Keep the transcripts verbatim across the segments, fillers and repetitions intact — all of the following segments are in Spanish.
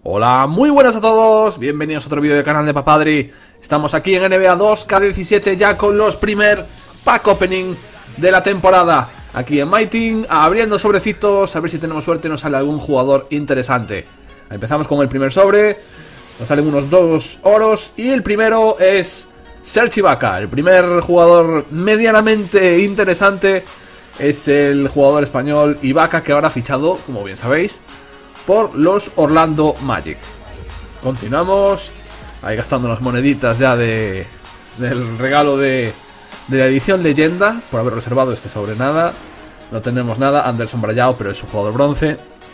Hola, muy buenas a todos, bienvenidos a otro vídeo del canal de Papadri. Estamos aquí en N B A dos K diecisiete ya con los primer pack opening de la temporada. Aquí en My Team, abriendo sobrecitos, a ver si tenemos suerte y nos sale algún jugador interesante. Empezamos con el primer sobre, nos salen unos dos oros y el primero es Serge Ibaka, el primer jugador medianamente interesante. Es el jugador español Ibaka, que ahora ha fichado, como bien sabéis, por los Orlando Magic. Continuamos ahí gastando las moneditas ya de del regalo de, de la edición leyenda, por haber reservado este sobre. Nada, no tenemos nada. Anderson Brayao, pero es un jugador bronce.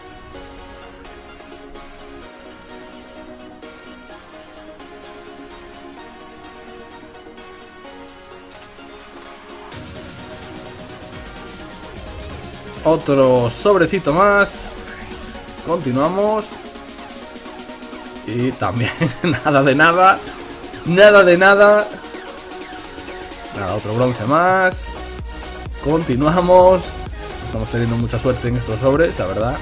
Otro sobrecito más. Continuamos. Y también nada de nada. Nada de nada. Nada, otro bronce más. Continuamos. Estamos teniendo mucha suerte en estos sobres, la verdad.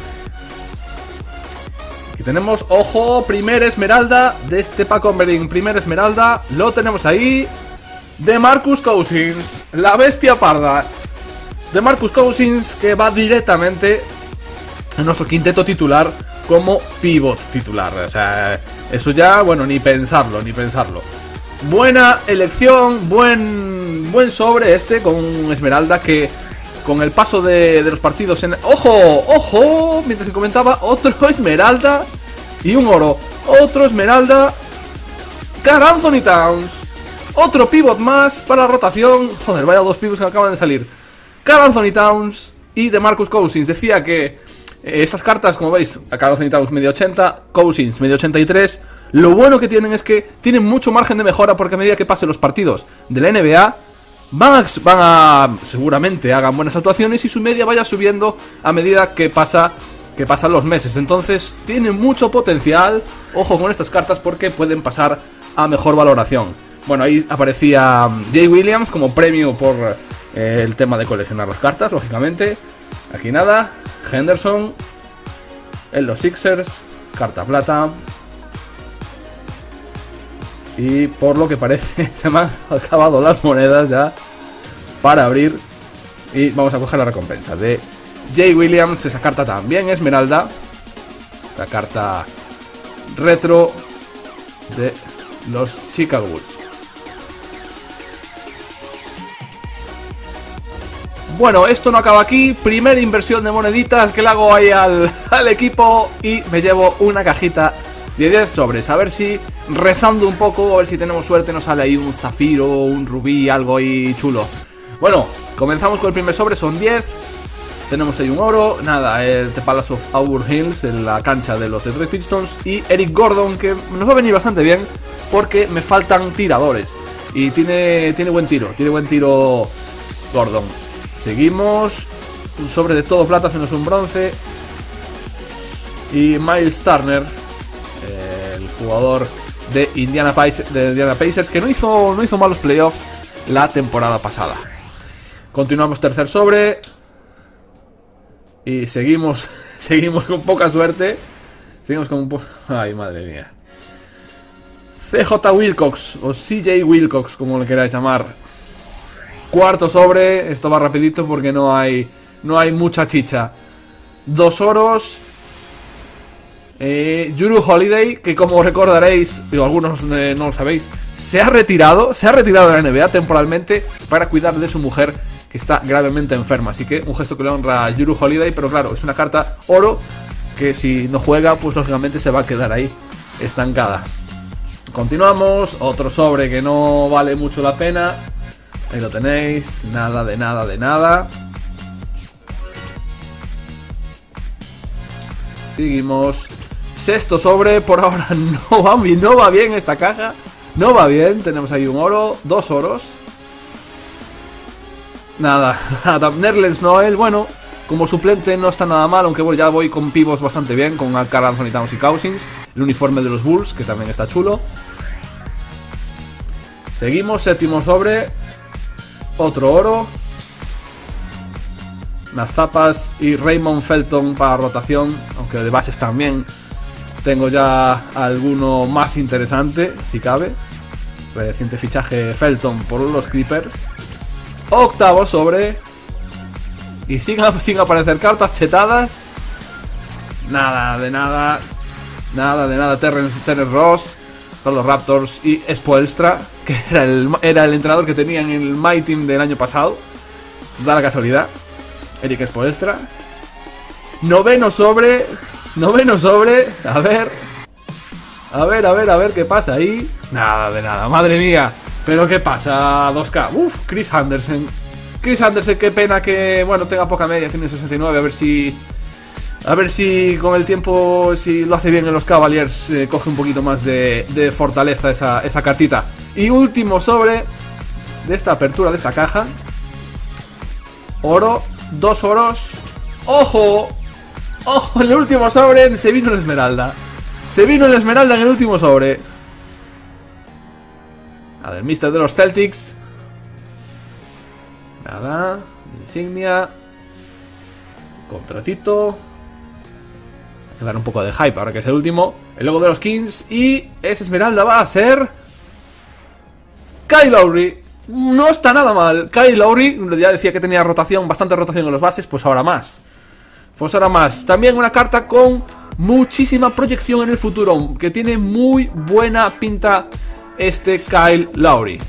Aquí tenemos, ojo, primer esmeralda de este pack opening. Primer esmeralda, lo tenemos ahí. DeMarcus Cousins, la bestia parda. DeMarcus Cousins, que va directamente en nuestro quinteto titular como pivot titular. O sea, eso ya, bueno, ni pensarlo, ni pensarlo. Buena elección, buen buen sobre este con esmeralda, que con el paso de, de los partidos en... ¡Ojo! ¡Ojo! Mientras que comentaba, otro esmeralda y un oro. Otro esmeralda. Karl Anthony Towns. Otro pivot más para la rotación. Joder, vaya dos pivots que acaban de salir. Karl Anthony Towns y DeMarcus Cousins. Decía que eh, estas cartas, como veis, a Karl Anthony Towns medio ochenta, Cousins medio ochenta y tres. Lo bueno que tienen es que tienen mucho margen de mejora, porque a medida que pasen los partidos de la N B A van a, van a seguramente hagan buenas actuaciones y su media vaya subiendo a medida que pasa que pasan los meses. Entonces tienen mucho potencial. Ojo con estas cartas porque pueden pasar a mejor valoración. Bueno, ahí aparecía Jay Williams como premio por eh, el tema de coleccionar las cartas, lógicamente. Aquí nada. Henderson en los Sixers, carta plata. Y por lo que parece se me han acabado las monedas ya para abrir. Y vamos a coger la recompensa de Jay Williams. Esa carta también esmeralda. La carta retro de los Chicago Bulls. Bueno, esto no acaba aquí. Primera inversión de moneditas que le hago ahí al, al equipo. Y me llevo una cajita de diez sobres. A ver si, rezando un poco, a ver si tenemos suerte, nos sale ahí un zafiro, un rubí, algo ahí chulo. Bueno, comenzamos con el primer sobre, son diez. Tenemos ahí un oro, nada, el The Palace of Auburn Hills en la cancha de los Detroit Pistons. Y Eric Gordon, que nos va a venir bastante bien porque me faltan tiradores. Y tiene, tiene buen tiro, tiene buen tiro Gordon. Seguimos, un sobre de todo plata menos un bronce. Y Miles Turner, el jugador de Indiana Pacers, de Indiana Pacers, que no hizo, no hizo malos playoffs la temporada pasada. Continuamos, tercer sobre. Y seguimos, seguimos con poca suerte. Seguimos con un poco... Ay, madre mía. C J Wilcox, o C J Wilcox, como le queráis llamar. Cuarto sobre, esto va rapidito porque no hay, no hay mucha chicha. Dos oros. Eh, Jrue Holiday, que como recordaréis, pero algunos eh, no lo sabéis, se ha retirado, se ha retirado de la N B A temporalmente para cuidar de su mujer, que está gravemente enferma. Así que un gesto que le honra a Jrue Holiday, pero claro, es una carta oro que si no juega, pues lógicamente se va a quedar ahí estancada. Continuamos, otro sobre que no vale mucho la pena. Ahí lo tenéis, nada de nada de nada. Seguimos. Sexto sobre, por ahora no va, no va bien esta caja. No va bien, tenemos ahí un oro, dos oros. Nada, nada. Nerlens Noel, bueno, como suplente no está nada mal, aunque bueno, ya voy con pivos bastante bien, con Karl Anthony Towns y Cousins. El uniforme de los Bulls, que también está chulo. Seguimos, séptimo sobre. Otro oro. Unas zapas y Raymond Felton para rotación, aunque de bases también tengo ya alguno más interesante, si cabe. Reciente fichaje Felton por los Clippers. Octavo sobre. Y sin, sin aparecer cartas chetadas. Nada de nada. Nada de nada. Terrence, Terrence Ross con los Raptors. Y Spoelstra, que era el, era el entrenador que tenían en el My Team del año pasado. Da la casualidad. Eric Spoelstra. Noveno sobre. Noveno sobre. A ver. A ver, a ver, a ver qué pasa ahí. Nada de nada, madre mía. Pero qué pasa, dos K. Uf, Chris Andersen. Chris Andersen, qué pena que, bueno, tenga poca media, tiene sesenta y nueve. A ver si... A ver si con el tiempo, si lo hace bien en los Cavaliers, eh, coge un poquito más de, de fortaleza esa, esa cartita. Y último sobre de esta apertura de esta caja. Oro, dos oros. ¡Ojo! ¡Ojo! En el último sobre se vino la esmeralda. Se vino el esmeralda en el último sobre. A ver, mister de los Celtics. Nada. Insignia. Contratito. Hay que dar un poco de hype ahora que es el último. El logo de los Kings. Y esa esmeralda va a ser Kyle Lowry. No está nada mal. Kyle Lowry, ya decía que tenía rotación, bastante rotación en los bases. Pues ahora más. Pues ahora más. También una carta con muchísima proyección en el futuro, que tiene muy buena pinta este Kyle Lowry.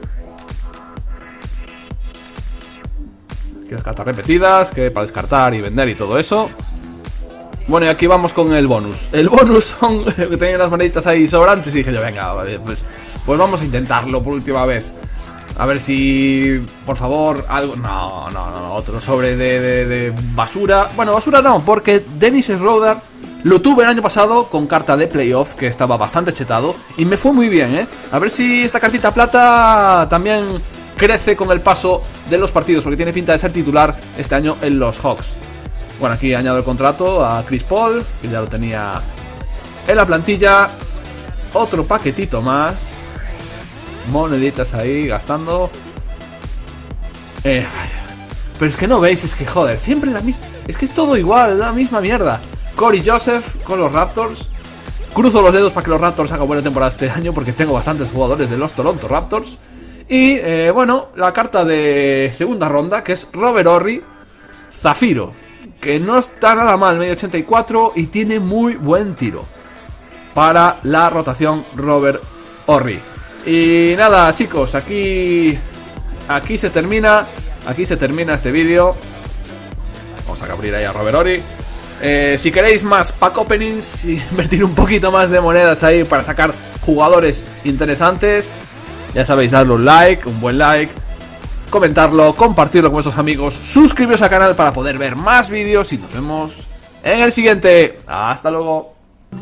Aquí las cartas repetidas, que para descartar y vender y todo eso. Bueno, y aquí vamos con el bonus. El bonus son que tenía las moneditas ahí sobrantes y dije yo, venga, pues, pues vamos a intentarlo por última vez. A ver si, por favor, algo... No, no, no, otro sobre de, de, de basura. Bueno, basura no, porque Dennis Schroeder lo tuve el año pasado con carta de playoff, que estaba bastante chetado, y me fue muy bien, ¿eh? A ver si esta cartita plata también crece con el paso de los partidos, porque tiene pinta de ser titular este año en los Hawks. Bueno, aquí añado el contrato a Chris Paul, que ya lo tenía en la plantilla. Otro paquetito más. Moneditas ahí, gastando. Eh, pero es que no veis, es que joder, siempre la misma. Es que es todo igual, la misma mierda. Corey Joseph con los Raptors. Cruzo los dedos para que los Raptors hagan buena temporada este año, porque tengo bastantes jugadores de los Toronto Raptors. Y eh, bueno, la carta de segunda ronda, que es Robert Horry Zafiro, que no está nada mal, medio ochenta y cuatro, y tiene muy buen tiro para la rotación Robert Horry. Y nada, chicos, aquí aquí se termina aquí se termina este vídeo. Vamos a abrir ahí a Robert Horry. Eh, si queréis más pack openings y invertir un poquito más de monedas ahí para sacar jugadores interesantes, ya sabéis, darle un like, un buen like, comentarlo, compartirlo con vuestros amigos, suscribiros al canal para poder ver más vídeos y nos vemos en el siguiente. Hasta luego.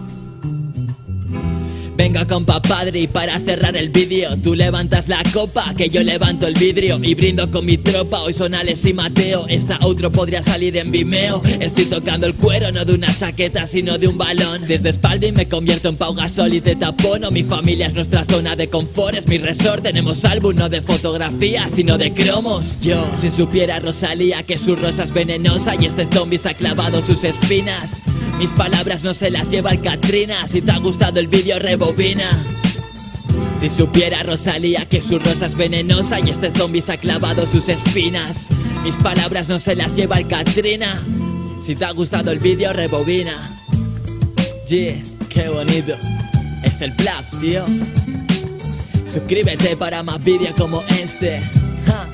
Venga compa padre, y para cerrar el vídeo tú levantas la copa, que yo levanto el vidrio y brindo con mi tropa. Hoy son Alex y Mateo, esta outro podría salir en Vimeo. Estoy tocando el cuero, no de una chaqueta sino de un balón. Si es de espalda y me convierto en Pau Gasol y te tapono. Mi familia es nuestra zona de confort, es mi resort. Tenemos álbum no de fotografía sino de cromos. Yo, si supiera Rosalía que su rosa es venenosa y este zombie se ha clavado sus espinas, mis palabras no se las lleva el Katrina. Si te ha gustado el vídeo rebobina. Si supiera Rosalía que su rosa es venenosa y este zombie se ha clavado sus espinas, mis palabras no se las lleva el Katrina. Si te ha gustado el vídeo rebobina. Yeah, qué bonito. Es el bluff, tío. Suscríbete para más vídeos como este. Ja.